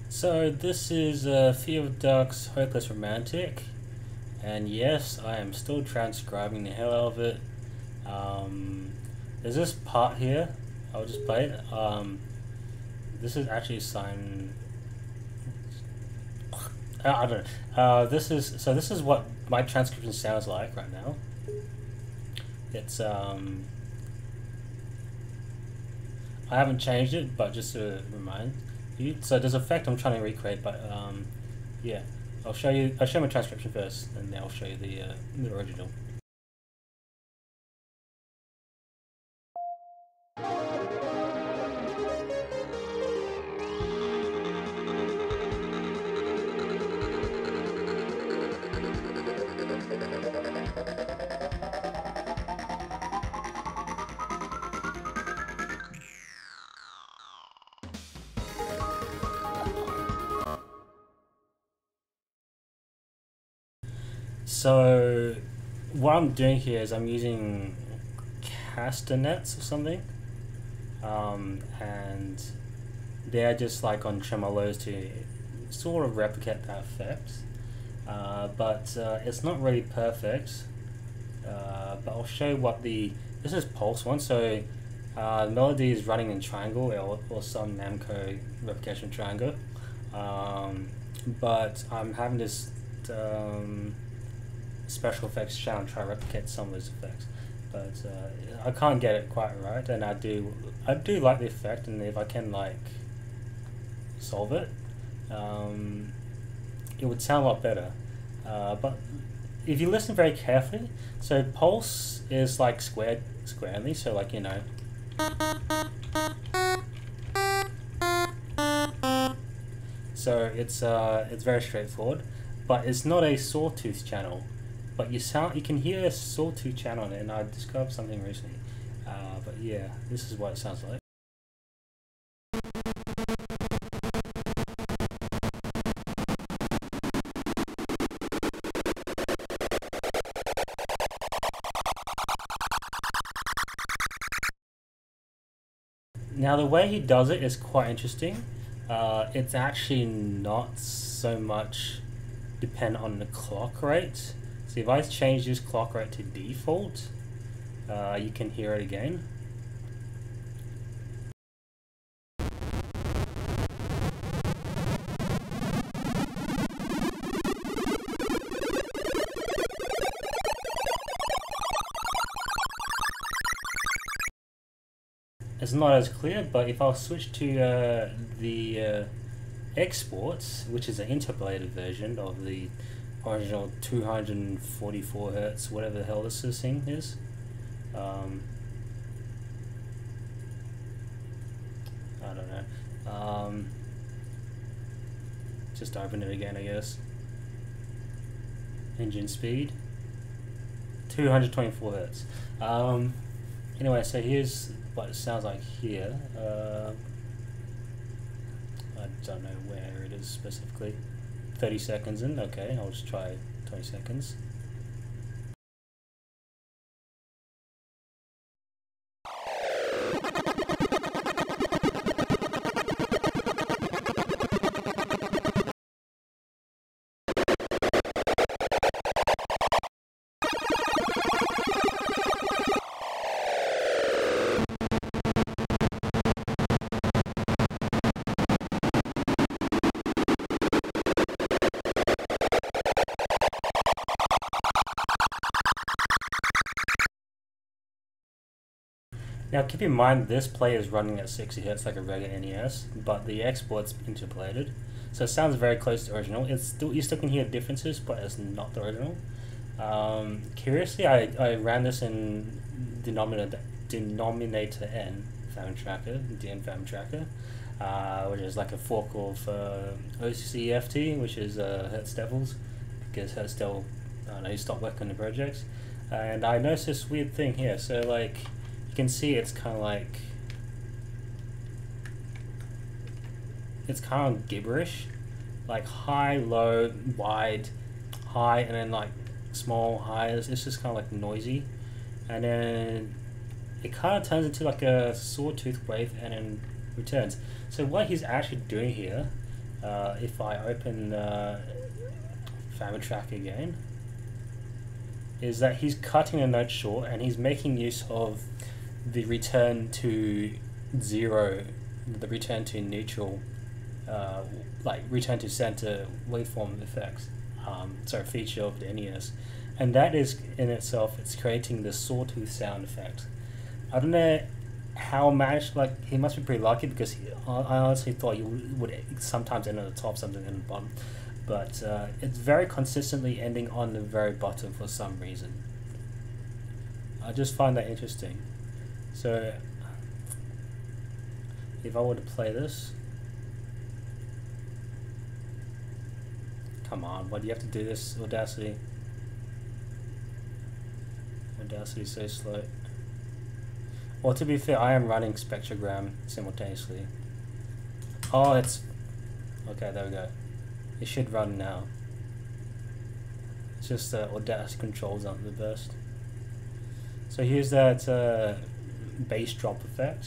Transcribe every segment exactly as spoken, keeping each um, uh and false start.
So this is uh, FearofDark's Hopeless Romantic, and yes, I am still transcribing the hell out of it. Um, there's this part here, I'll just play it. Um, this is actually signed. I don't know. Uh, this is so. This is what my transcription sounds like right now. It's um. I haven't changed it, but just to remind you. So there's an effect I'm trying to recreate, but um, yeah. I'll show you. I'll show my transcription first, and then I'll show you the uh, the original. So what I'm doing here is I'm using castanets or something, um, and they're just like on tremolos to sort of replicate that effect, uh, but uh, it's not really perfect. Uh, but I'll show you what the this is pulse one. So uh, the melody is running in triangle or, or some Namco replication triangle, um, but I'm having this. Um, special effects channel try to replicate some of those effects, but uh, I can't get it quite right, and I do I do like the effect, and if I can like solve it, um, it would sound a lot better. Uh, but if you listen very carefully, so pulse is like squared squarely, so like you know. So it's uh it's very straightforward, but it's not a sawtooth channel. But you sound, you can hear a sawtooth channel on it, and I discovered something recently. Uh, but yeah, this is what it sounds like. Now the way he does it is quite interesting. Uh, it's actually not so much dependent on the clock rate. So if I change this clock rate to default, uh, you can hear it again. It's not as clear, but if I'll switch to uh, the uh, exports, which is an interpolated version of the original two hundred forty-four hertz, whatever the hell this thing is. Um, I don't know. Um, just open it again, I guess. Engine speed, two hundred twenty-four hertz. Um, anyway, so here's what it sounds like here. Uh, I don't know where it is specifically. thirty seconds in, okay, I'll just try twenty seconds. Now keep in mind this play is running at sixty hertz like a regular N E S, but the export's interpolated, so it sounds very close to the original. It's still, you still can hear differences, but it's not the original. Um, curiously, I, I ran this in denominator denominator N family tracker, D N family tracker, uh, which is like a fork of uh, O C F T, which is uh, Hertz Devils, because Hertz Devil, I don't know, he stopped working on the projects, and I noticed this weird thing here. So like. You can see it's kind of like, it's kind of gibberish, like high, low, wide, high, and then like small, high. It's just kind of like noisy, and then it kind of turns into like a sawtooth wave and then returns. So what he's actually doing here uh, if I open uh, Family Track again, is that he's cutting a note short and he's making use of the return to zero, the return to neutral, uh, like return to center waveform effects, um, sorry, feature of the N E S. And that is in itself, it's creating the sawtooth sound effect. I don't know how managed, like, he must be pretty lucky, because he, I honestly thought you would sometimes end at the top, sometimes end at the bottom. But uh, it's very consistently ending on the very bottom for some reason. I just find that interesting. So, if I were to play this, come on, why do you have to do this, Audacity? Audacity is so slow. Well, to be fair, I am running spectrograph simultaneously. Oh, it's okay. There we go. It should run now. It's just uh, Audacity controls aren't the best. So here's that uh, bass drop effect.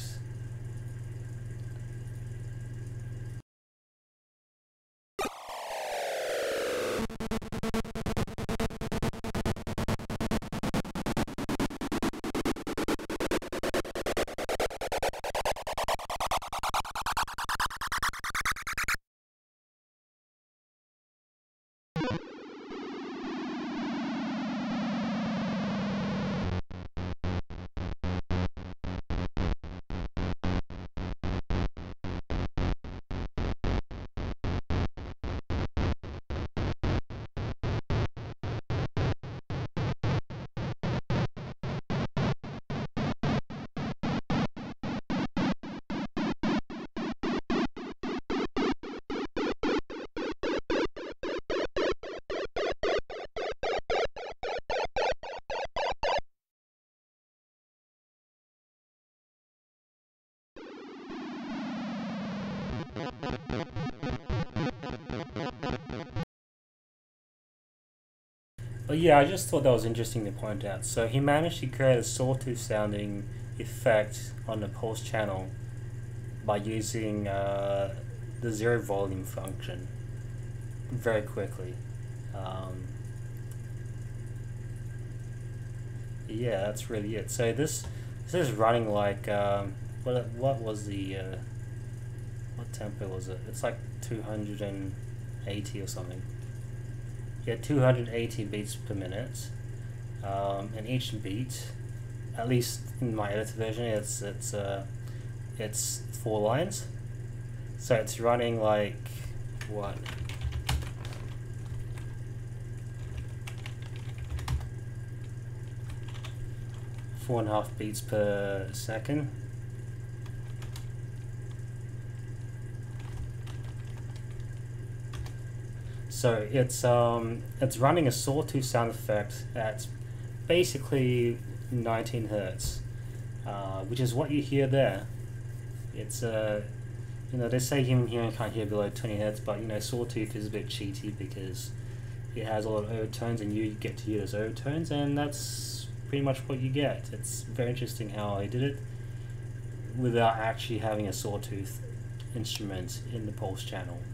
But yeah, I just thought that was interesting to point out. So he managed to create a sawtooth sounding effect on the pulse channel by using uh, the zero volume function very quickly. Um, yeah, that's really it. So this this is running like um, what what was the uh, what tempo was it? It's like two hundred eighty or something. Yeah, two hundred eighty beats per minute, um, and each beat, at least in my edited version, it's it's uh, it's four lines, so it's running like what? Four and a half beats per second. So it's um it's running a sawtooth sound effect at basically nineteen hertz, uh, which is what you hear there. It's uh you know, they say human hearing can't hear below twenty hertz, but you know, sawtooth is a bit cheaty because it has a lot of overtones, and you get to hear those overtones, and that's pretty much what you get. It's very interesting how they did it without actually having a sawtooth instrument in the pulse channel.